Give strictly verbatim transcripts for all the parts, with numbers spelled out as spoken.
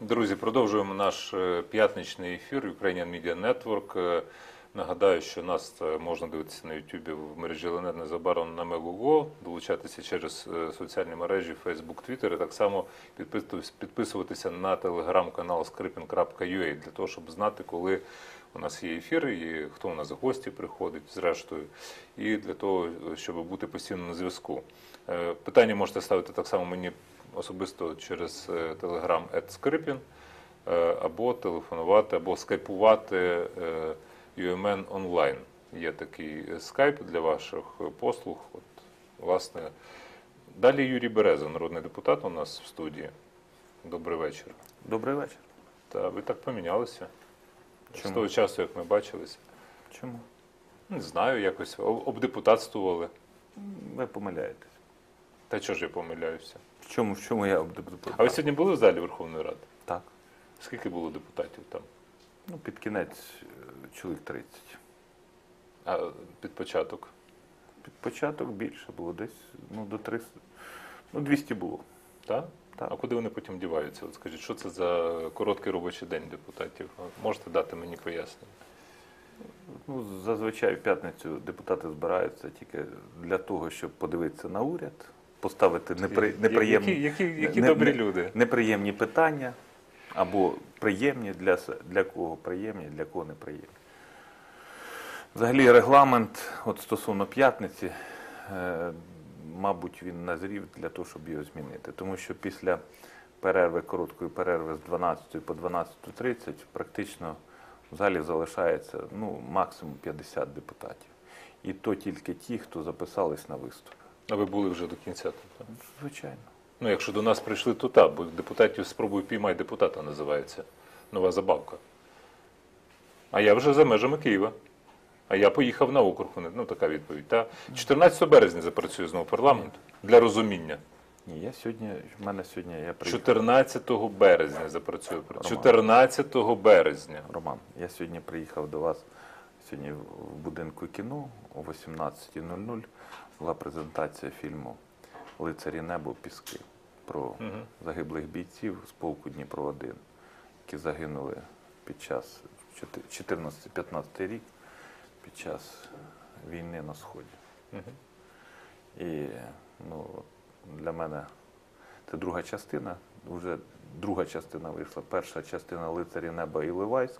Друзі, продовжуємо наш е, п'ятничний ефір Ukrainian Media Network. Е, Нагадаю, що нас е, можна дивитися на YouTube в мережі Ленет незабаром на Мегого, долучатися через е, соціальні мережі Facebook, Twitter і так само підписуватися, підписуватися на телеграм-канал скрипін крапка ю а для того, щоб знати, коли у нас є ефіри і хто у нас в гості приходить, зрештою, і для того, щоб бути постійно на зв'язку. Е, Питання можете ставити так само мені особисто через телеграм ет скрипін, або телефонувати, або скайпувати ю ем ен онлайн. Є такий скайп для ваших послуг. От, власне. Далі Юрій Береза, народний депутат у нас в студії. Добрий вечір. Добрий вечір. Та ви так помінялися. Чому? З того часу, як ми бачилися. Чому? Не знаю, якось обдепутатствували. Ви помиляєтесь. Та чого ж я помиляюся? В чому, в чому я депутат? А ви сьогодні були в залі Верховної Ради? Так. Скільки було депутатів там? Ну, під кінець чоловік тридцять. А під початок? Під початок більше було, десь ну, до триста. Ну, двісті було. Так? Так. А куди вони потім діваються? От скажіть, що це за короткий робочий день депутатів? Можете дати мені пояснення? Ну, зазвичай в п'ятницю депутати збираються тільки для того, щоб подивитися на уряд, поставити непри... неприємні, Які, які, які не, добрі не, люди? неприємні питання, або приємні для, для кого приємні, для кого неприємні. Взагалі регламент от стосовно п'ятниці, е, мабуть, він назрів для того, щоб його змінити. Тому що після перерви, короткої перерви з дванадцятої по дванадцяту тридцять практично в залі залишається ну, максимум п'ятдесят депутатів. І то тільки ті, хто записались на виступ. А ви були вже до кінця тут? Звичайно. Ну, якщо до нас прийшли, то так, бо депутатів «Спробуй піймай депутата» називається. Нова забавка. А я вже за межами Києва. А я поїхав на округ. Ну, така відповідь. Та чотирнадцятого березня запрацює знову парламент. Для розуміння. Ні, я сьогодні, в мене сьогодні, я приїхав. чотирнадцятого березня запрацює. чотирнадцятого березня. Роман, я сьогодні приїхав до вас, сьогодні в будинку кіно о вісімнадцятій нуль нуль була презентація фільму «Лицарі неба. Піски» про Угу. загиблих бійців з полку Дніпро один, які загинули під час чотирнадцятий-п'ятнадцятий рік, під час війни на Сході. Угу. І ну, для мене це друга частина, вже друга частина вийшла. Перша частина «Лицарі неба» Іловайськ,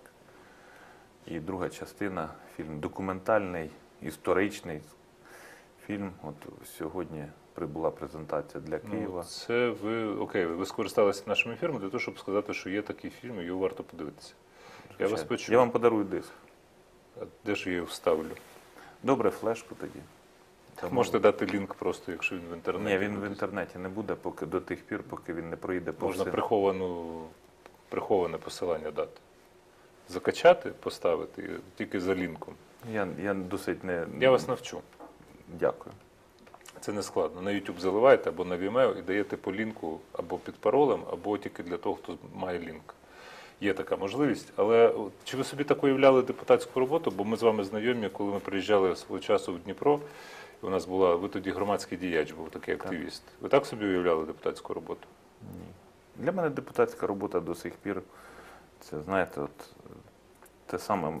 і друга частина фільм документальний, історичний фільм. От сьогодні прибула презентація для Києва. Ну, це ви, окей, ви скористалися нашим ефіром для того, щоб сказати, що є такий фільм, і його варто подивитися. Я вас почув. Я вам подарую диск. А де ж я його вставлю? Добре, флешку тоді. Тому... Можете дати лінк просто, якщо він в інтернеті. Ні, він в інтернеті не буде поки, до тих пір, поки він не пройде по Можна всім. приховану, приховане посилання дати. Закачати, поставити, тільки за лінком. Я, я досить не... Я вас навчу. Дякую. Це не складно. На YouTube заливаєте або на Vimeo і даєте по лінку або під паролем, або тільки для того, хто має лінк. Є така можливість. Але чи ви собі так уявляли депутатську роботу? Бо ми з вами знайомі, коли ми приїжджали свого часу в Дніпро, і у нас була, ви тоді громадський діяч, був такий активіст. Ви так собі уявляли депутатську роботу? Ні. Для мене депутатська робота до сих пір, це, знаєте, от, те саме,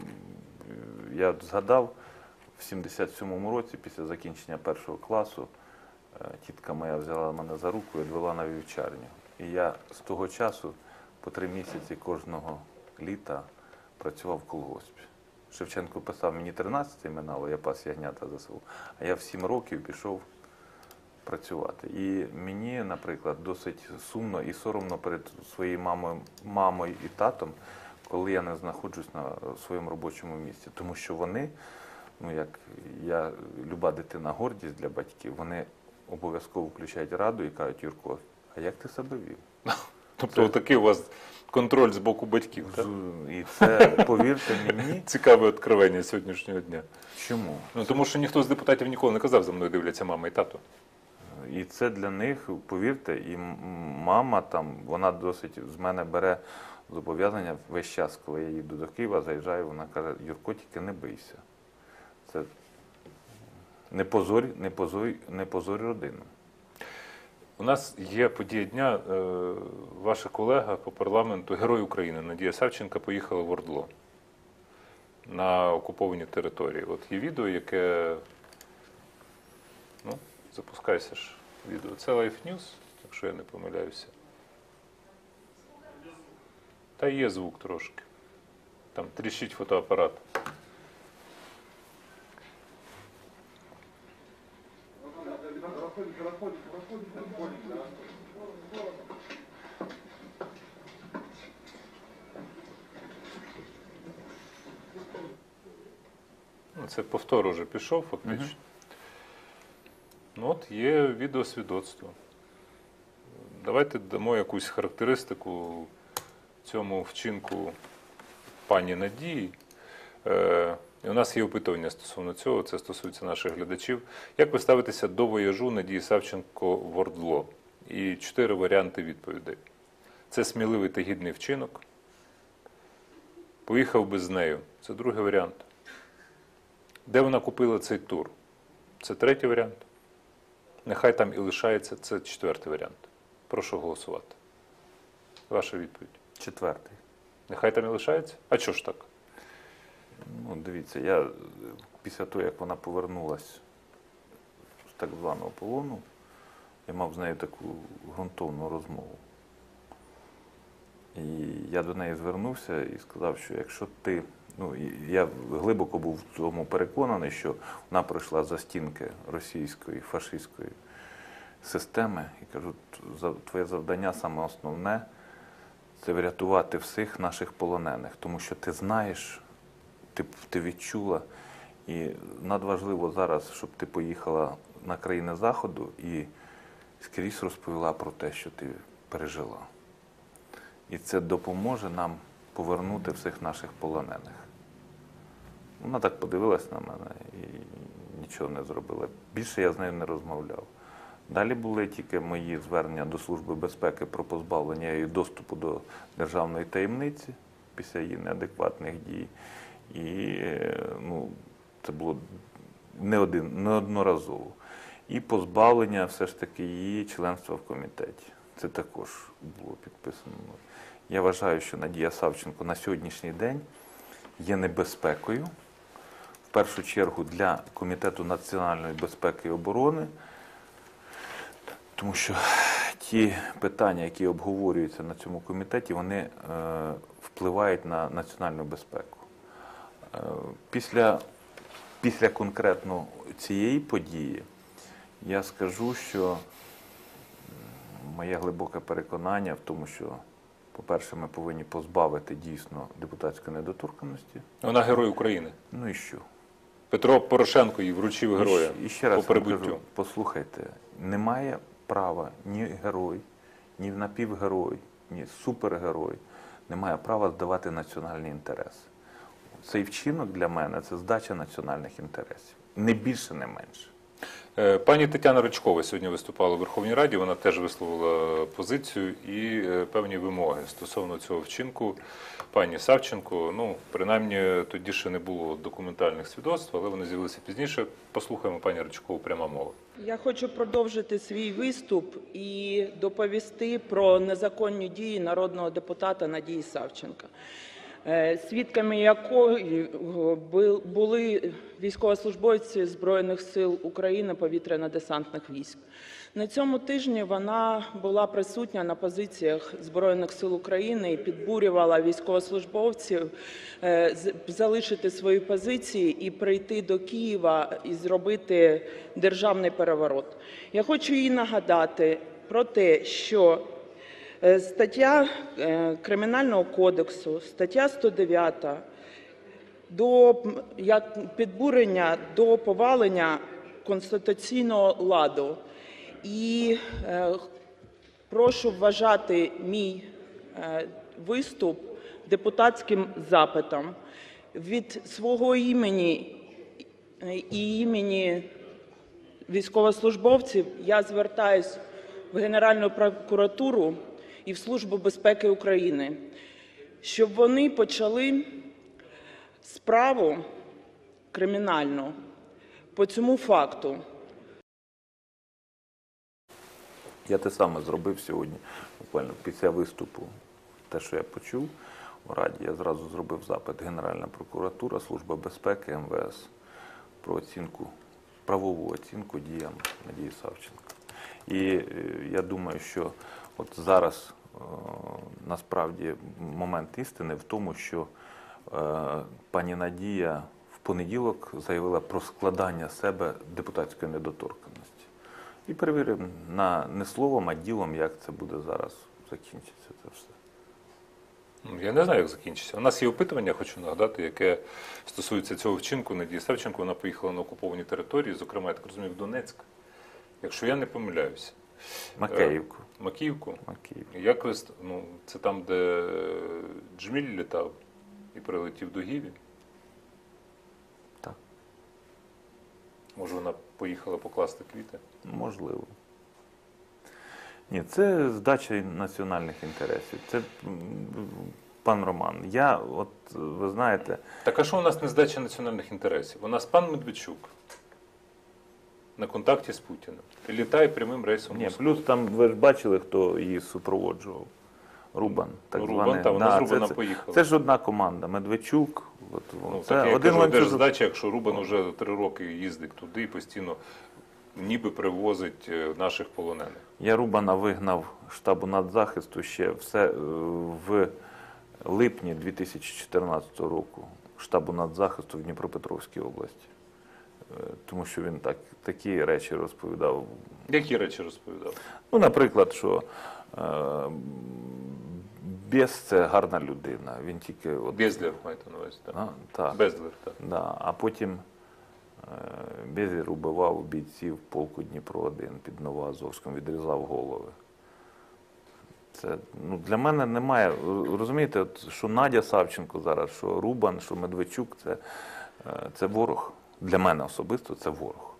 я згадав, в сімдесят сьомому році, після закінчення першого класу, тітка моя взяла мене за руку і відвела на вівчарню. І я з того часу по три місяці кожного літа працював в колгоспі. Шевченко писав, мені тринадцять минало, я пас ягнята за село, а я в сім років пішов працювати. І мені, наприклад, досить сумно і соромно перед своєю мамою, мамою і татом, коли я не знаходжусь на своєму робочому місці. Тому що вони, ну як я, люба дитина, гордість для батьків, вони обов'язково включають раду і кажуть, Юрко, а як ти себе вів? Тобто це... такий у вас контроль з боку батьків, так? І це, повірте мені... Цікаве відкривання сьогоднішнього дня. Чому? Ну, тому що ніхто з депутатів ніколи не казав, за мною дивляться мама і тато. І це для них, повірте, і мама там, вона досить з мене бере зобов'язання весь час, коли я їду до Києва, заїжджаю, вона каже, Юрко, тільки не бийся. Це не позорь, не позорь, не позорь родину. У нас є подія дня. Е, Ваша колега по парламенту, Герой України Надія Савченко, поїхала в Ордло на окуповані території. От є відео, яке, ну, запускайся ж відео. Це Life News, якщо я не помиляюся. Та є звук трошки. Там тріщить фотоапарат. Ну, це повтор уже пішов, фактично. Мгм. Ну от є відеосвідоцтво. Давайте дамо якусь характеристику цьому вчинку пані Надії. Е, і у нас є опитування стосовно цього, це стосується наших глядачів. Як ви ставитеся до вояжу Надії Савченко в Ордло? І чотири варіанти відповідей. Це сміливий та гідний вчинок. Поїхав би з нею. Це другий варіант. Де вона купила цей тур? Це третій варіант. Нехай там і лишається. Це четвертий варіант. Прошу голосувати. Ваша відповідь. Четвертий. Нехай там і лишається? А чого ж так? Ну, дивіться, я е, після того, як вона повернулась з так званого полону, я мав з нею таку ґрунтовну розмову. І я до неї звернувся і сказав, що якщо ти, ну, і я глибоко був в цьому переконаний, що вона пройшла за стінки російської, фашистської системи, і кажу, «За- твоє завдання саме основне – це врятувати всіх наших полонених, тому що ти знаєш, ти, ти відчула, і надважливо зараз, щоб ти поїхала на країни Заходу і скрізь розповіла про те, що ти пережила. І це допоможе нам повернути всіх наших полонених». Вона так подивилась на мене і нічого не зробила. Більше я з нею не розмовляв. Далі були тільки мої звернення до Служби безпеки про позбавлення її доступу до державної таємниці після її неадекватних дій. І е, ну, це було не один, неодноразово. І позбавлення все ж таки її членства в комітеті. Це також було підписано. Я вважаю, що Надія Савченко на сьогоднішній день є небезпекою, в першу чергу для Комітету національної безпеки і оборони, тому що ті питання, які обговорюються на цьому комітеті, вони е, впливають на національну безпеку. Е, після, після конкретно цієї події я скажу, що моє глибоке переконання в тому, що, по-перше, ми повинні позбавити дійсно депутатської недоторканності. Вона Герой України. Ну і що? Петро Порошенко їй вручив героя І, ще раз по вам прибуттю. кажу, послухайте, немає права ні герой, ні напівгерой, ні супергерой, немає права здавати національні інтереси. Цей вчинок для мене – це здача національних інтересів. Не більше, не менше. Е, Пані Тетяна Ричкова сьогодні виступала у Верховній Раді, вона теж висловила позицію і е, певні вимоги стосовно цього вчинку. Пані Савченко, ну, принаймні, тоді ще не було документальних свідоцтв, але вони з'явилися пізніше. Послухаємо пані Ричкову, пряма мова. Я хочу продовжити свій виступ і доповісти про незаконні дії народного депутата Надії Савченко, Е, свідками якої були військовослужбовці Збройних сил України повітряно-десантних військ. На цьому тижні вона була присутня на позиціях Збройних сил України і підбурювала військовослужбовців е, з- залишити свої позиції і прийти до Києва і зробити державний переворот. Я хочу їй нагадати про те, що Е, стаття е, Кримінального кодексу, стаття сто дев'ята, до м, як підбурення до повалення конституційного ладу. І е, прошу вважати мій е, виступ депутатським запитом. Від свого імені і імені військовослужбовців я звертаюсь в Генеральну прокуратуру і в Службу безпеки України, щоб вони почали справу кримінальну по цьому факту. Я те саме зробив сьогодні, буквально після виступу, те, що я почув у Раді, я зразу зробив запит Генеральна прокуратура, Служба безпеки, ем ве ес про оцінку, правову оцінку діям Надії Савченко. І е, я думаю, що от зараз е, насправді момент істини в тому, що е, пані Надія в понеділок заявила про складання з себе депутатської недоторканності. І перевіримо на не словом, а ділом, як це буде зараз закінчитися це все. Ну, я не знаю, як закінчиться. У нас є опитування, хочу нагадати, яке стосується цього вчинку Надії Савченко. Вона поїхала на окуповані території, зокрема, я так розумію, в Донецьк. Якщо я не помиляюся. Макеївку. Е, Макіївку? Макіївку. Як ви, ст- ну, це там, де Джміль літав і прилетів до Гіві? Так. Може, вона поїхала покласти квіти? Можливо. Ні, це здача національних інтересів. Це, м, пан Роман, я, от, ви знаєте, Так а що у нас не здача національних інтересів? У нас пан Медведчук на контакті з Путіним. І літає прямим рейсом в ні, Москву. плюс там, ви ж бачили, хто її супроводжував. Рубан, так Ну, Рубан, званий. та, вона з це, Рубаном це, поїхала. це ж одна команда. Медведчук. От, Ну, це так, я один кажу, де ж ланцюжок. здача, якщо Рубан вже три роки їздить туди і постійно ніби привозить е, наших полонених. Я Рубана вигнав штабу нацзахисту ще все е, в липні дві тисячі чотирнадцятого року, штабу нацзахисту в Дніпропетровській області. Е, Тому що він так, такі речі розповідав. Які речі розповідав? Ну, наприклад, що е, Бєс – це гарна людина. Він тільки... От, Безлер, маєте на увазі, так? а, так. Безлер, так. Да. А потім е, Безлер убивав бійців полку Дніпро один під Новоазовськом, відрізав голови. Це, ну, для мене немає, розумієте, от, що Надя Савченко зараз, що Рубан, що Медведчук, це, е, це ворог. Для мене особисто це ворог.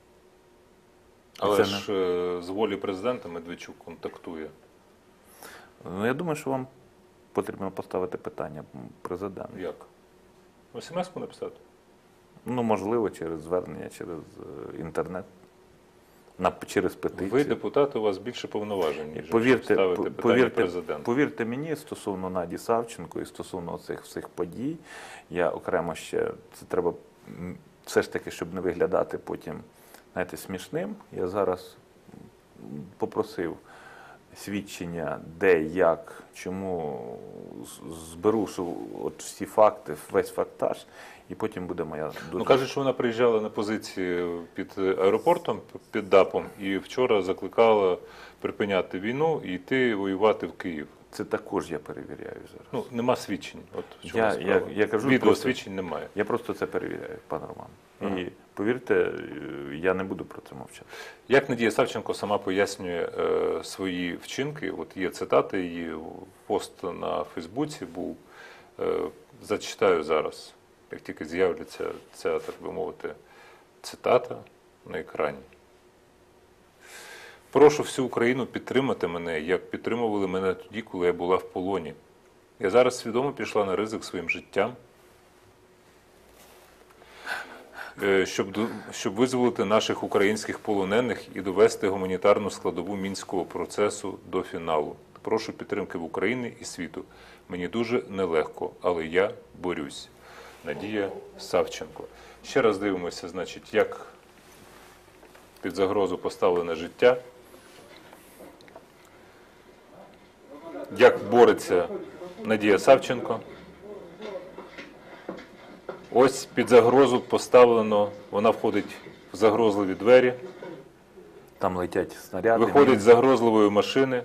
І Але це ж е, з волі президента Медведчук контактує. Ну, я думаю, що вам потрібно поставити питання президенту. Як? смс-ку написати? Ну, можливо, через звернення, через е, інтернет, на, через петицію. Ви, депутати, у вас більше повноважень, ніж Повірте, щоб ставити по- питання повірте, президенту. повірте мені, стосовно Наді Савченко і стосовно цих всіх подій, я окремо ще, це треба м, все ж таки, щоб не виглядати потім, знаєте, смішним, я зараз м, попросив свідчення, де, як, чому, з- зберу що от всі факти, весь фактаж, і потім буде моя дуже... Ну, кажуть, що вона приїжджала на позиції під аеропортом, під ДАПом, і вчора закликала припиняти війну і йти воювати в Київ. Це також я перевіряю зараз. Ну, нема свідчень. От в чому Я- справа. я- я кажу Відео просто- свідчень немає. Я просто це перевіряю, пан Роман. Ага. І повірте, е, я не буду про це мовчати. Як Надія Савченко сама пояснює е, свої вчинки, от є цитати, її пост на Фейсбуці був, е, зачитаю зараз, як тільки з'являться ця, так би мовити, цитата на екрані. Прошу всю Україну підтримати мене, як підтримували мене тоді, коли я була в полоні. Я зараз свідомо пішла на ризик своїм життям, е, щоб, до- щоб визволити наших українських полонених і довести гуманітарну складову мінського процесу до фіналу. Прошу підтримки в Україні і світу. Мені дуже нелегко, але я борюсь. Надія Савченко. Ще раз дивимося, значить, як під загрозу поставлене життя, як бореться Надія Савченко. Ось під загрозу поставлено, вона входить в загрозливі двері, Там летять снаряди. виходить з загрозливої машини.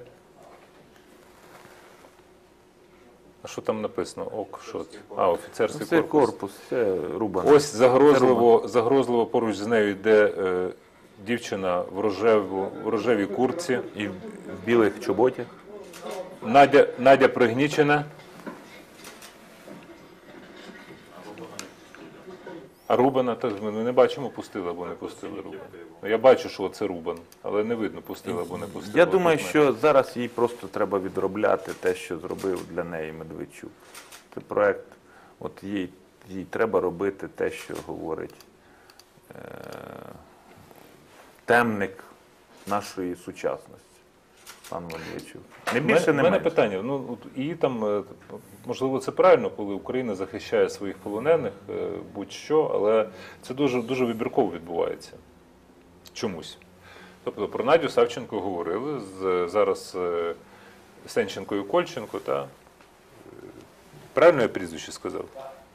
А що там написано? Ок, що це? А, офіцерський Це корпус. корпус, це Рубан. Ось загрозливо, загрозливо поруч з нею йде е, дівчина в, рожеву, в рожевій куртці. І в в білих чоботях. Надя, Надя пригнічена. А Рубана, так ми не бачимо, пустили або не пустили Рубана. Ну, я бачу, що це Рубан, але не видно, пустили або не пустили. Я думаю, Тут що зараз їй просто треба відробляти те, що зробив для неї Медведчук. Це проект, от їй, їй треба робити те, що говорить е- темник нашої сучасності. Руслан Валерійович. Не У більше, мене, не мене менше. питання. Ну, от, і там, е, можливо, це правильно, коли Україна захищає своїх полонених, е, будь-що, але це дуже, дуже вибірково відбувається. Чомусь. Тобто про Надю Савченко говорили, з, зараз е, Сенченко і Кольченко, та? Е, правильно я прізвище сказав?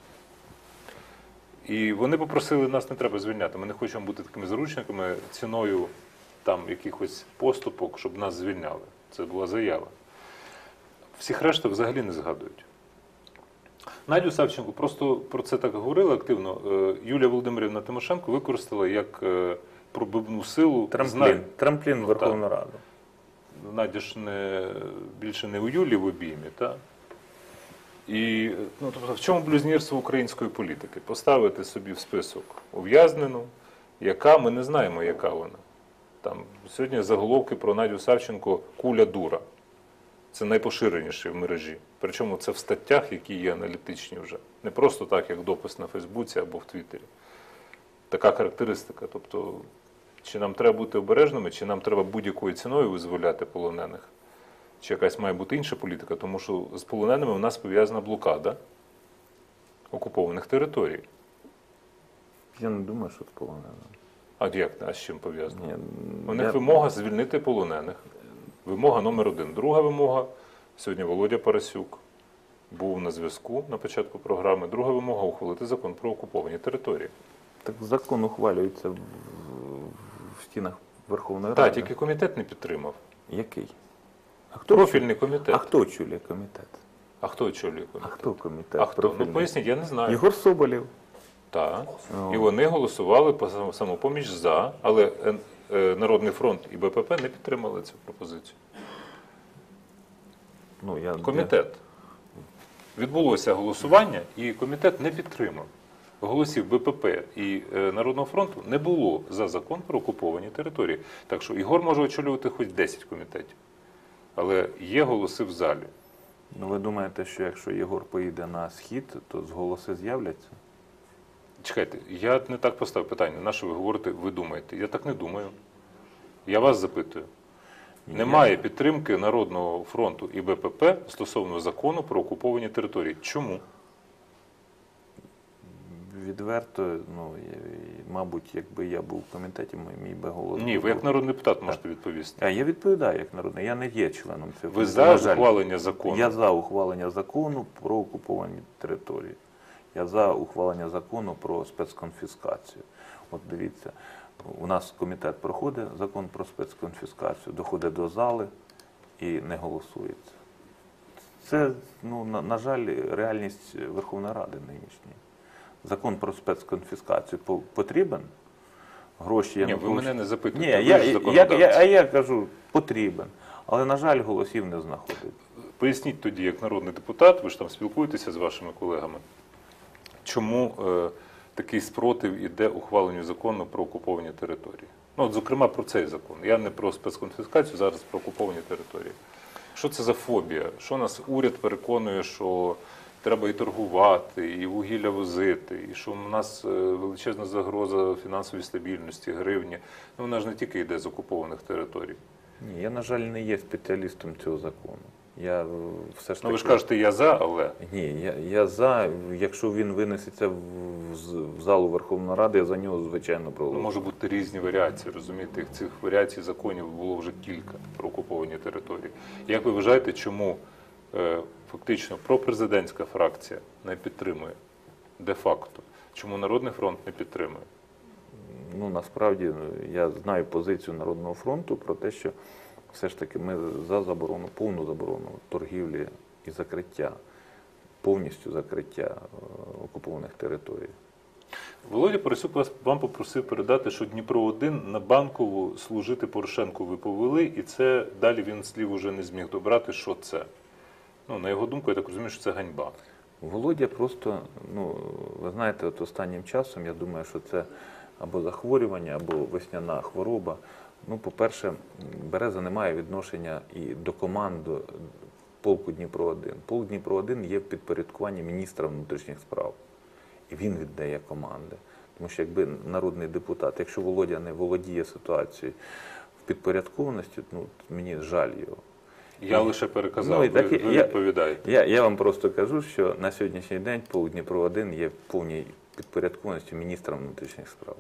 І вони попросили, нас не треба звільняти, ми не хочемо бути такими заручниками ціною там якихось поступок, щоб нас звільняли. Це була заява. Всіх решта взагалі не згадують. Надю Савченко просто про це так говорила активно. Е, Юлія Володимирівна Тимошенко використала як е, пробивну силу. Трамплін, знань. трамплін в Верховну Раду. Надя ж не, більше не у Юлі в обіймі, та? І ну, тобто, в чому блюзнірство української політики? Поставити собі в список ув'язнену, яка, ми не знаємо, яка вона. Там, сьогодні заголовки про Надю Савченко «Куля дура». Це найпоширеніше в мережі. Причому це в статтях, які є аналітичні вже. Не просто так, як допис на Фейсбуці або в Твіттері. Така характеристика. Тобто, чи нам треба бути обережними, чи нам треба будь-якою ціною визволяти полонених, чи якась має бути інша політика, тому що з полоненими в нас пов'язана блокада окупованих територій. Я не думаю, що це полонено. А як, а з чим пов'язано? Ні, У них я- вимога звільнити полонених. Вимога номер один. Друга вимога, сьогодні Володя Парасюк був на зв'язку на початку програми. Друга вимога – ухвалити закон про окуповані території. Так закон ухвалюється в, в стінах Верховної Так, Ради. тільки комітет не підтримав. Який? А хто, Профільний комітет. а хто очолює комітет? А хто очолює А комітет? хто комітет? А хто? профільний? Ну поясніть, я не знаю. Єгор Соболєв. Так. О. І вони голосували по сам- самопоміч за, але е, е, Народний фронт і Б П П не підтримали цю пропозицію. Ну, я, Комітет. Відбулося голосування, і комітет не підтримав. Голосів Б П П і е, Народного фронту не було за закон про окуповані території. Так що Ігор може очолювати хоч десять комітетів. Але є голоси в залі. Ну, ви думаєте, що якщо Єгор поїде на схід, то з голоси з'являться? Чекайте, я не так поставив питання. На що ви говорите, ви думаєте? Я так не думаю. Я вас запитую. Немає підтримки Народного фронту і Б П П стосовно закону про окуповані території. Чому? Відверто, ну, я- мабуть, якби я був в комітеті, мій- мій би голос. Ні, ви як був. народний депутат можете відповісти. А я відповідаю як народний. Я не є членом цього Ви комітету, за на жаль. ухвалення закону? Я за ухвалення закону про окуповані території. Я за ухвалення закону про спецконфіскацію. От дивіться, у нас комітет проходить закон про спецконфіскацію, доходить до зали і не голосується. Це, ну, на, на жаль, реальність Верховної Ради нинішньої. Закон про спецконфіскацію по- потрібен? Гроші Ні, ви Януковича- мене не запитуєте. Ні, ви я, ж я, законодавці. я, а я кажу, потрібен. Але, на жаль, голосів не знаходить. Поясніть тоді, як народний депутат, ви ж там спілкуєтеся з вашими колегами, чому е, такий спротив іде ухваленню закону про окуповані території? Ну, от, зокрема, про цей закон. Я не про спецконфіскацію, зараз про окуповані території. Що це за фобія? Що нас уряд переконує, що треба і торгувати, і вугілля возити, і що в нас е, величезна загроза фінансової стабільності, гривні. Ну, вона ж не тільки йде з окупованих територій. Ні, я, на жаль, не є спеціалістом цього закону. Я е, все ж таки... Ну, ви ж кажете, я за, але... Ні, я, я за, якщо він винесеться в, в, в залу Верховної Ради, я за нього, звичайно, Ну, проголосую. може бути різні варіації, розумієте? Цих варіацій законів було вже кілька про окуповані території. Як ви вважаєте, чому е, фактично пропрезидентська фракція не підтримує де-факто? Чому Народний фронт не підтримує? Ну, насправді, я знаю позицію Народного фронту про те, що все ж таки ми за заборону, повну заборону торгівлі і закриття, повністю закриття е, окупованих територій. Володя Парасюк вас, вам попросив передати, що Дніпро один на Банкову служити Порошенку ви повели, і це далі він слів уже не зміг добрати, що це. Ну, на його думку, я так розумію, що це ганьба. Володя просто, ну, ви знаєте, от останнім часом, я думаю, що це або захворювання, або весняна хвороба. Ну, по-перше, Береза не має відношення і до команди полку Дніпро один. Полк Дніпро один є в підпорядкуванні міністра внутрішніх справ. І він віддає команди. Тому що якби народний депутат, якщо Володя не володіє ситуацією в підпорядкованості, ну, мені жаль його. Я лише переказав, Ну, і ви, так, ви я- відповідаєте. Я, я вам просто кажу, що на сьогоднішній день полк Дніпро один є в повній підпорядкованості міністра внутрішніх справ.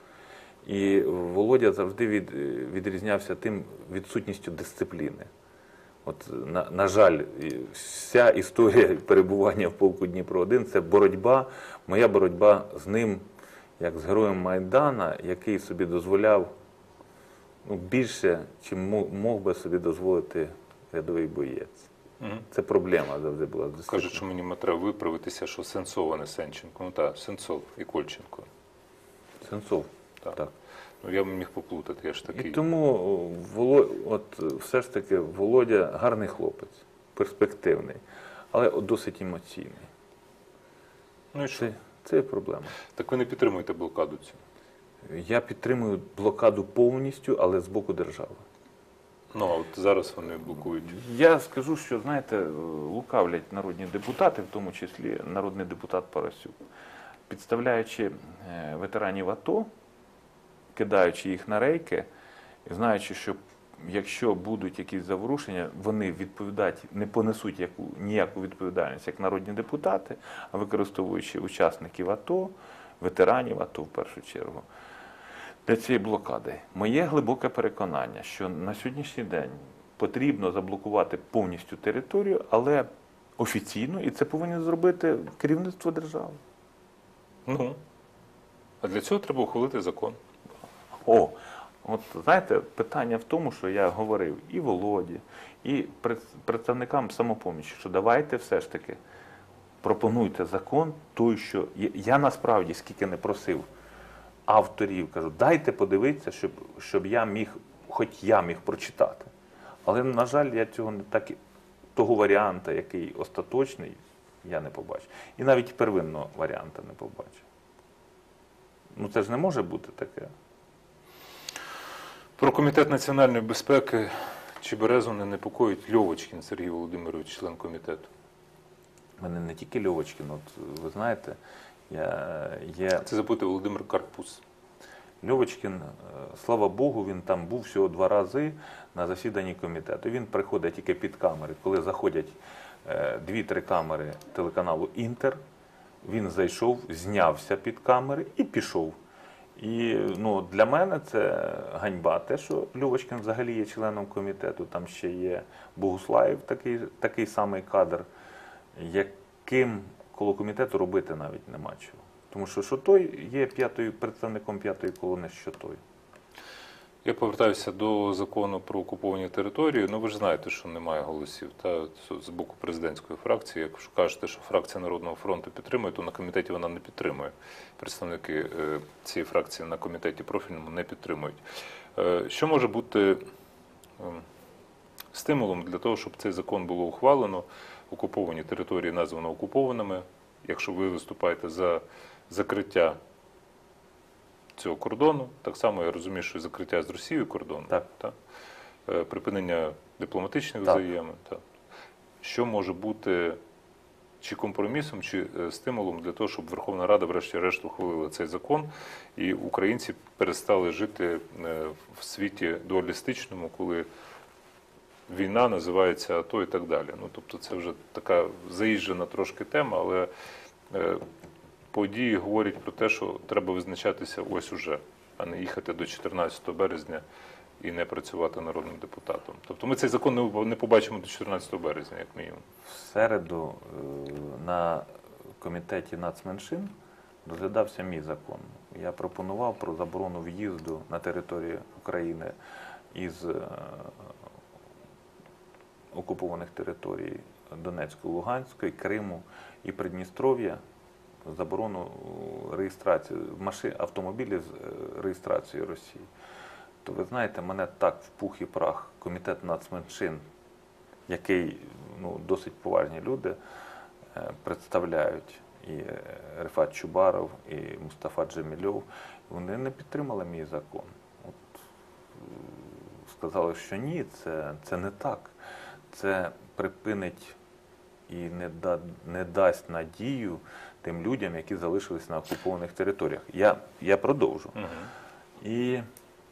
І Володя завжди від, відрізнявся тим відсутністю дисципліни. От, на, на жаль, і вся історія перебування в полку Дніпро один це боротьба, моя боротьба з ним, як з героєм Майдана, який собі дозволяв ну, більше, чим мо- мог би собі дозволити рядовий боєць. Мгм. Це проблема завжди була з дисципліною. Кажуть, що мені треба виправитися, що Сенцов, а не Сенченко. Ну так, Сенцов і Кольченко. Сенцов. Так. Так. Ну я б міг поплутати, я ж І такий. тому о, Воло... от, е, все ж таки Володя гарний хлопець, перспективний, але от досить емоційний. Ну і що? Це, це є проблема. Так ви не підтримуєте блокаду цю? Я підтримую блокаду повністю, але з боку держави. Ну, а от зараз вони блокують. Я скажу, що, знаєте, е, лукавлять народні депутати, в тому числі народний депутат Парасюк, підставляючи е, ветеранів АТО, кидаючи їх на рейки, і знаючи, що якщо будуть якісь заворушення, вони відповідають, не понесуть яку, ніяку відповідальність як народні депутати, а використовуючи учасників АТО, ветеранів АТО в першу чергу, для цієї блокади. Моє глибоке переконання, що на сьогоднішній день потрібно заблокувати повністю територію, але офіційно, і це повинно зробити керівництво держави. Ну. А для цього треба ухвалити закон. О, от знаєте, питання в тому, що я говорив і Володі, і пред- представникам самопомічі, що давайте все ж таки пропонуйте закон, той, що я, я насправді скільки не просив авторів, кажу, дайте подивитися, щоб, щоб я міг, хоч я міг прочитати. Але, на жаль, я цього не так, і- того варіанта, який остаточний, я не побачив. І навіть первинного варіанта не побачив. Ну це ж не може бути таке. Про Комітет національної безпеки чи Березу не непокоїть Льовочкін Сергій Володимирович, член комітету. У мене не тільки Льовочкін, от ви знаєте, я, є Це запитує Володимир Карпус. Льовочкін, е, слава Богу, він там був всього два рази на засіданні комітету. Він приходить тільки під камери, коли заходять е, дві-три камери телеканалу Інтер, він зайшов, знявся під камери і пішов. І ну, для мене це ганьба, те, що Льовочкін взагалі є членом комітету. Там ще є Богуслаєв, такий, такий самий кадр, яким коло комітету робити навіть нема чого. Тому що що той є п'ятою, представником п'ятої колони, що той. Я повертаюся до закону про окуповані території. Ну ви ж знаєте, що немає голосів та, з боку президентської фракції. Якщо кажете, що фракція Народного фронту підтримує, то на комітеті вона не підтримує. Представники е, цієї фракції на комітеті профільному не підтримують. Е, Що може бути е, стимулом для того, щоб цей закон було ухвалено? Окуповані території названо окупованими. Якщо ви виступаєте за закриття цього кордону, так само я розумію, що і закриття з Росією кордону, Так. та? Е, припинення дипломатичних Так. взаємин. Та? Що може бути чи компромісом, чи е, стимулом для того, щоб Верховна Рада врешті-решт ухвалила цей закон, і українці перестали жити е, в світі дуалістичному, коли війна називається АТО і так далі. Ну, тобто це вже така заїжджена трошки тема, але е, події говорять про те, що треба визначатися ось уже, а не їхати до чотирнадцятого березня і не працювати народним депутатом. Тобто ми цей закон не- не побачимо до чотирнадцятого березня, як мінімум. В середу е, на комітеті нацменшин розглядався мій закон. Я пропонував про заборону в'їзду на територію України із е, окупованих територій Донецької, Луганської, Криму і Придністров'я, заборону реєстрації машин, автомобілів з е, реєстрацією Росії. То ви знаєте, мене так в пух і прах комітет нацменшин, який ну, досить поважні люди е, представляють, і е, Рифат Чубаров, і Мустафа Джемільов, вони не підтримали мій закон. От, е, сказали, що ні, це, це не так. Це припинить і не, да, не дасть надію тим людям, які залишились на окупованих територіях. Я, я продовжу. Угу. І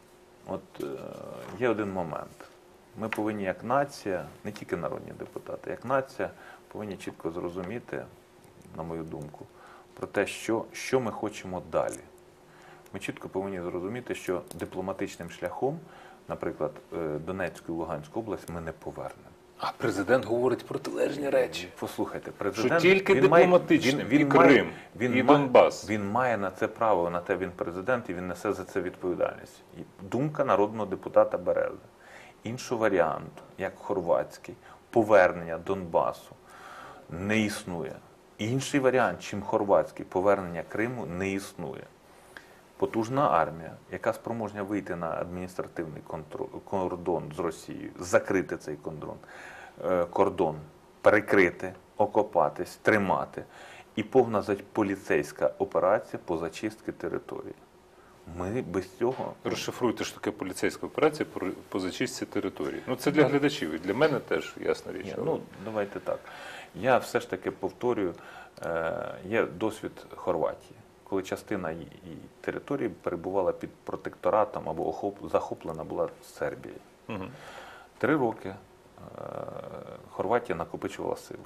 От е, є один момент. Ми повинні як нація, не тільки народні депутати, як нація повинні чітко зрозуміти, на мою думку, про те, що, що ми хочемо далі. Ми чітко повинні зрозуміти, що дипломатичним шляхом, наприклад, е, Донецьку і Луганську область ми не повернемо. А президент говорить протилежні речі. Послухайте, Що президент тільки він має- дипломатичним, він- він і має- Крим, він і має- Донбас. Він має на це право, на те він президент, і він несе за це відповідальність. І думка народного депутата Берези. Іншого варіанту, як хорватський, повернення Донбасу не існує. Інший варіант, чим хорватський, повернення Криму не існує. Потужна армія, яка спроможна вийти на адміністративний контро- кордон з Росією, закрити цей кордон, е, кордон, перекрити, окопатись, тримати. І повна за- поліцейська операція по зачистці території. Ми без цього... Розшифруйте, що таке поліцейська операція по, по зачистці території. Ну, це для глядачів, і для мене теж, ясна річ. Ні, але- ну, давайте так. Я все ж таки повторюю, е, є досвід Хорватії, коли частина її її території перебувала під протекторатом або охоп, захоплена була Сербією. Мгм. Три роки е, Хорватія накопичувала сили.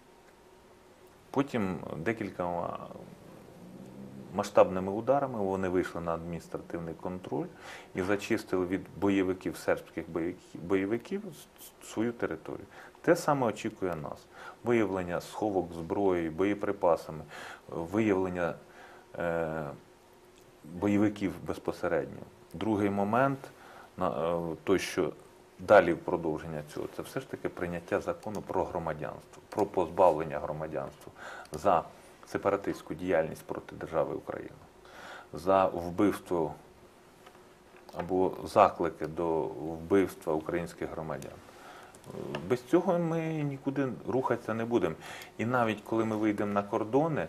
Потім декількома масштабними ударами вони вийшли на адміністративний контроль і зачистили від бойовиків, сербських бойовиків- бойовиків с- свою територію. Те саме очікує нас. Виявлення сховок зброї, боєприпасами, виявлення е, бойовиків безпосередньо. Другий момент, на, е, той, що далі в продовження цього, це все ж таки прийняття закону про громадянство, про позбавлення громадянства за сепаратистську діяльність проти держави Україна, за вбивство або заклики до вбивства українських громадян. Без цього ми нікуди рухатися не будемо. І навіть коли ми вийдемо на кордони,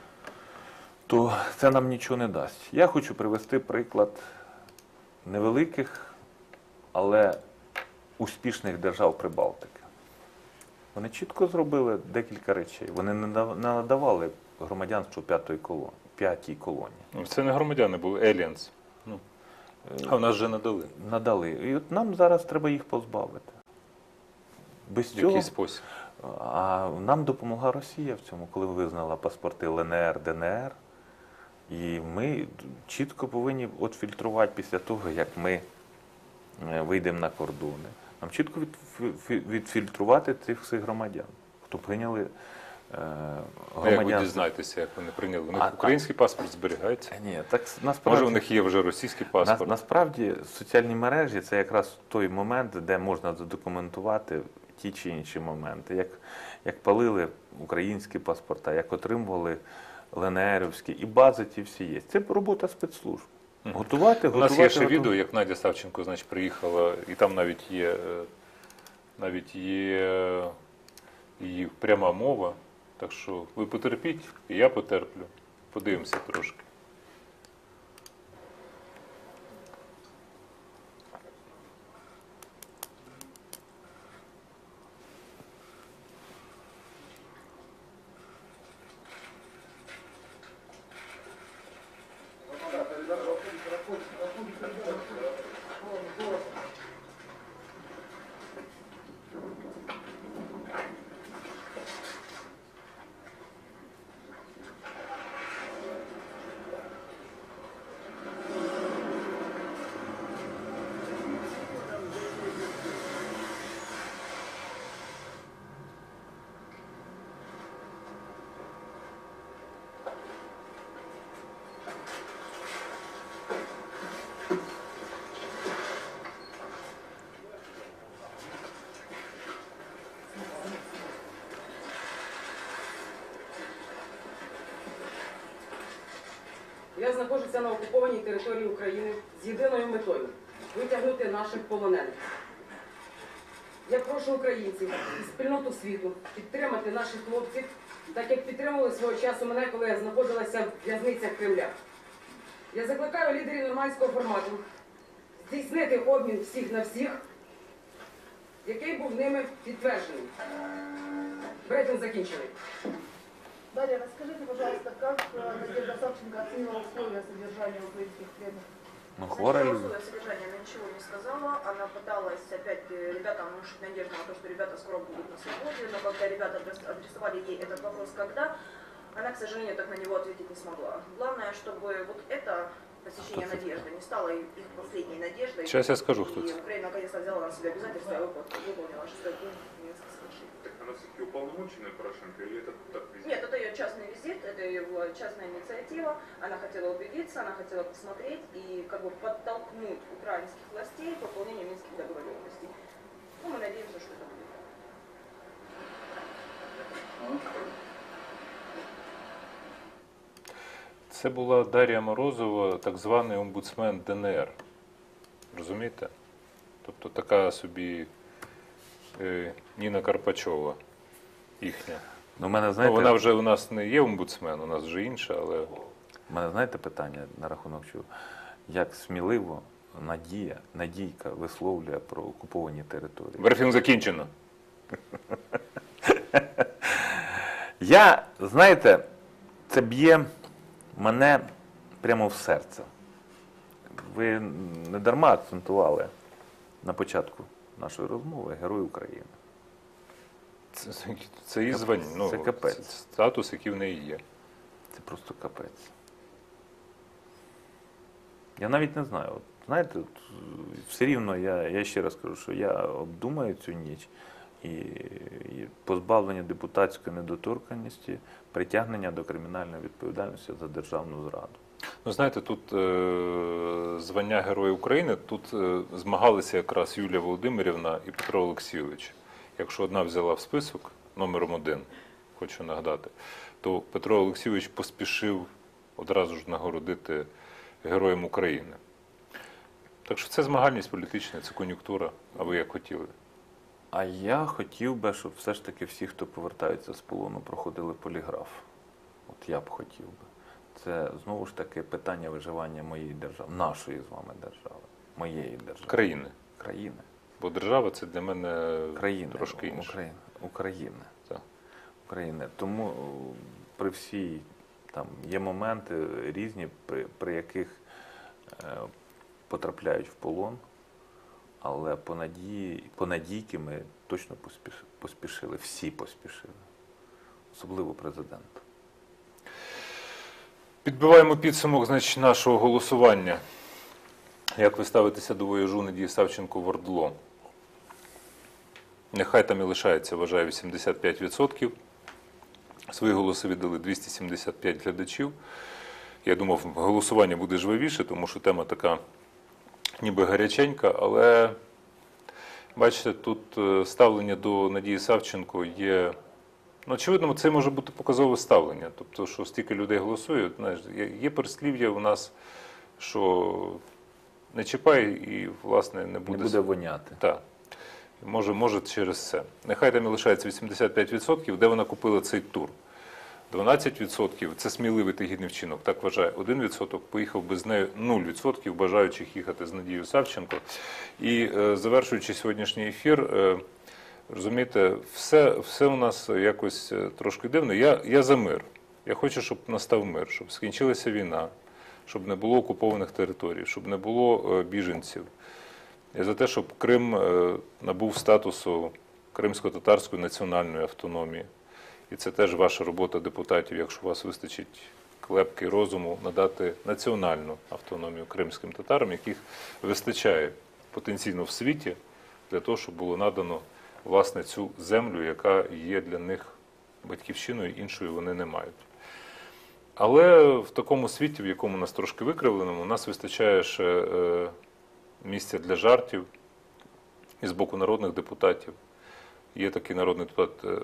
то це нам нічого не дасть. Я хочу привести приклад невеликих, але успішних держав Прибалтики. Вони чітко зробили декілька речей. Вони не нада- не надавали громадянство п'ятої колонії, п'ятій колонії. Ну, це не громадяни були, aliens. Ну, а в нас вже надали. Надали. І от нам зараз треба їх позбавити. Без В цього, який спосіб? а нам допомогла Росія в цьому, коли визнала паспорти Л Н Р, Д Н Р. І ми чітко повинні от фільтрувати після того, як ми е, вийдемо на кордони. Нам чітко від, фі- відфільтрувати цих всіх громадян, хто прийняли е, А як ви громадянство. дізнаєтеся, як вони прийняли? У них А- український паспорт зберігається? Ні, так насправді, Може, у них є вже російський на, паспорт? насправді соціальні мережі це якраз той момент, де можна задокументувати ті чи інші моменти. Як, як палили українські паспорта, як отримували ЛНРівські, і бази ті всі є. Це робота спецслужб. Мгм. Готувати, У готувати. нас є ще готувати. відео, як Надя Савченко, значить, приїхала, і там навіть є, е, навіть є е, її пряма мова. Так що ви потерпіть, і я потерплю. Подивимося трошки. Я знаходжуся на окупованій території України з єдиною метою витягнути наших полонених. Я прошу українців і спільноту світу підтримати наших хлопців, так як підтримували свого часу мене, коли я знаходилася в в'язницях Кремля. Я закликаю лідерів нормандського формату здійснити обмін всіх на всіх, який був ними підтверджений. Брифінг закінчений. Дарья, расскажите, пожалуйста, как э, Надежда Савченко оценила условия содержания украинских пленных? Ну, хворая Насчет людина. расового содержания она ничего не сказала. Она пыталась опять э, ребятам внушить надежду на то, что ребята скоро будут на свободе. Но когда ребята адрес- адресовали ей этот вопрос «когда?», она, к сожалению, так на него ответить не смогла. Главное, чтобы вот это посещение надежды не стало их последней надеждой. Сейчас я скажу, кто И это. Украина наконец-то взяла на себя обязательства и выпол- выполнила шестой пункт Минских соглашений. Так она все-таки уполномоченная Порошенко или это так везде? Нет, это ее частный визит, это ее была частная инициатива. Она хотела убедиться, она хотела посмотреть и как бы подтолкнуть украинских властей к выполнению минских договоренностей. Ну, мы надеемся, что это будет. Це була Дар'я Морозова, так званий омбудсмен ДНР. Розумієте? Тобто така собі е, Ніна Карпачова їхня. Ну, в мене, Ну, знаєте, вона вже у нас не є омбудсмен, у нас вже інша, але в мене, знаєте, питання на рахунок чого? Як сміливо Надія, Надійка висловлює про окуповані території. брифінг закінчено. Я, знаєте, це б'є мене прямо в серце. Ви не дарма акцентували на початку нашої розмови Герой України. Це, це, це її звання, ну, Це капець. це статус, який в неї є. Це просто капець. Я навіть не знаю. От, знаєте, от, все рівно я, я ще раз кажу, що я обдумаю цю ніч і, і позбавлення депутатської недоторканності, притягнення до кримінальної відповідальності за державну зраду. Ну, знаєте, тут е, звання Героя України, тут е, змагалися якраз Юлія Володимирівна і Петро Олексійович. Якщо одна взяла в список номером один, хочу нагадати, то Петро Олексійович поспішив одразу ж нагородити Героєм України. Так що це змагальність політична, це кон'юнктура, а ви як хотіли? А я хотів би, щоб все ж таки всі, хто повертаються з полону, проходили поліграф. От я б хотів би. Це знову ж таки питання виживання моєї держави, нашої з вами держави, моєї держави. Країни. країни. Бо держава це для мене країни, трошки інше. України. України. Так. України. Тому при всій там є моменти різні, при, при яких е, потрапляють в полон, але по надії, по надійки ми точно поспіш, поспішили, всі поспішили, особливо президент. Підбиваємо підсумок, значить, нашого голосування. Як ви ставитеся до вояжу Надії Савченко в ОРДЛО? Нехай там і лишається, вважаю, вісімдесят п'ять відсотків. Свої голоси віддали двісті сімдесят п'ять глядачів. Я думав, голосування буде жвавіше, тому що тема така ніби гаряченька, але, бачите, тут ставлення до Надії Савченко є... Ну, очевидно, це може бути показове ставлення. Тобто, що стільки людей голосують, знаєш, є переслів'я у нас, що не чіпай і, власне, не буде... Не буде воняти. Так. Може, може через це. Нехай там і лишається вісімдесят п'ять відсотків, де вона купила цей тур. дванадцять відсотків – це сміливий та гідний вчинок, так вважає. один відсоток поїхав без неї, нуль відсотків бажаючих їхати з Надією Савченко. І е, завершуючи сьогоднішній ефір, е, розумієте, все, все у нас якось трошки дивно. Я, я за мир. Я хочу, щоб настав мир, щоб скінчилася війна, щоб не було окупованих територій, щоб не було е, біженців. Я за те, щоб Крим е, набув статусу кримсько-татарської національної автономії. І це теж ваша робота депутатів, якщо у вас вистачить клепки розуму, надати національну автономію кримським татарам, яких вистачає потенційно в світі для того, щоб було надано, власне, цю землю, яка є для них батьківщиною, іншою вони не мають. Але в такому світі, в якому нас трошки викривленому, у нас вистачає ще е, місця для жартів і з боку народних депутатів. Є такий народний депутат е,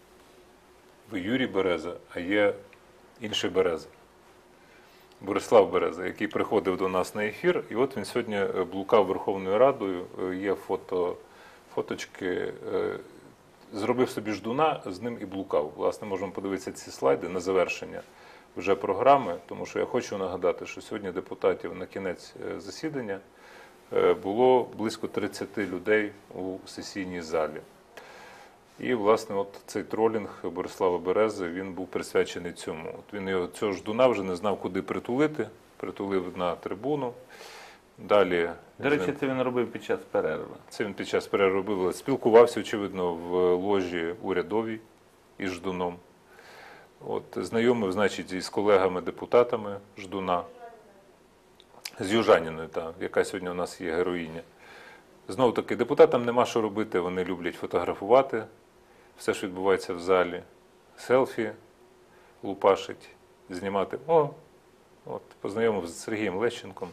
Юрій Береза, а є інший Береза. Борислав Береза, який приходив до нас на ефір, і от він сьогодні блукав Верховною Радою, є фото, фоточки, зробив собі ждуна, з ним і блукав. Власне, можемо подивитися ці слайди на завершення вже програми, тому що я хочу нагадати, що сьогодні депутатів на кінець засідання було близько тридцяти людей у сесійній залі. І, власне, от цей тролінг Борислава Берези, він був присвячений цьому. От він його, цього ждуна вже не знав, куди притулити, притулив на трибуну. Далі, До речі, це він робив під час перерви. це він під час перерви робив. Спілкувався, очевидно, в ложі урядовій із Ждуном. От, знайомив, значить, із колегами-депутатами Ждуна, з Южаніною, та, яка сьогодні у нас є героїня. Знову таки, депутатам нема що робити, вони люблять фотографувати все, що відбувається в залі, селфі лупашить, знімати. О, от, познайомив з Сергієм Лещенком.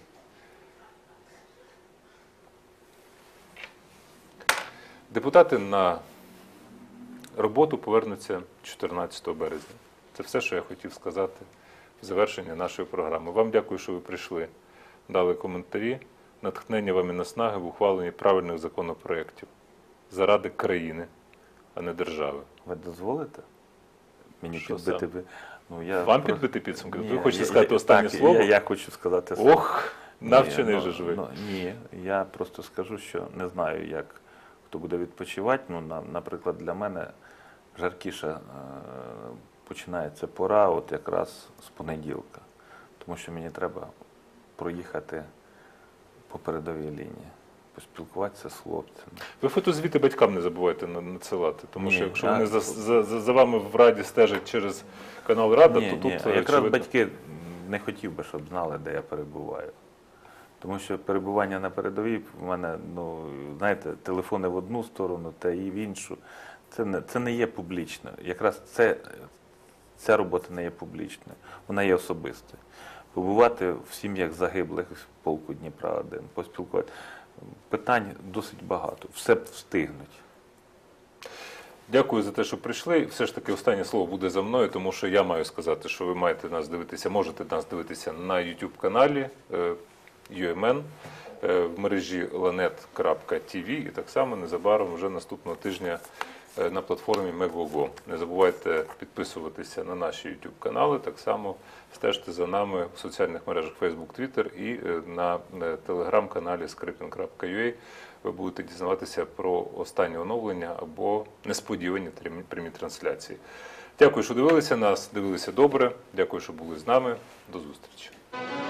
Депутати на роботу повернуться чотирнадцятого березня. Це все, що я хотів сказати в завершенні нашої програми. Вам дякую, що ви прийшли, дали коментарі, натхнення вам і наснаги в ухваленні правильних законопроєктів заради країни, а не держави. Ви дозволите мені Що підбити? саме? ви- Ну, я Вам про- підбити підсумки? Ні, Ви хочете я- сказати я- останнє так, слово? Я, я хочу сказати слово. Ох, навчений Ні, же ну, ж ви. ну, ні, я просто скажу, що не знаю, як хто буде відпочивати. Ну, на, наприклад, для мене жаркіша е, починається пора, от якраз з понеділка. Тому що мені треба проїхати по передовій лінії, поспілкуватися з хлопцями. Ви фотозвіти батькам не забувайте на- надсилати, тому Ні, що якщо я- вони за, за, за, за вами в Раді стежать через канал Рада, Ні, то ні, тут якраз очевидно, батьки не хотів би, щоб знали, де я перебуваю. Тому що перебування на передовій в мене, ну, знаєте, телефони в одну сторону, та і в іншу. Це не, це не є публічно. Якраз це, ця робота не є публічною, вона є особистою. Побувати в сім'ях загиблих в полку Дніпра один, поспілкувати. Питань досить багато, все встигнуть. Дякую за те, що прийшли. Все ж таки останнє слово буде за мною, тому що я маю сказати, що ви маєте нас дивитися, можете нас дивитися на YouTube-каналі ю ем ен, е, в мережі ланет крапка ті ві і так само незабаром вже наступного тижня е, на платформі Megogo. Не забувайте підписуватися на наші YouTube-канали, так само стежте за нами в соціальних мережах Facebook, Twitter і е, на е, телеграм-каналі скрипін крапка ю а. Ви будете дізнаватися про останні оновлення або несподівані трим- прямі трансляції. Дякую, що дивилися нас, дивилися добре. Дякую, що були з нами. До зустрічі.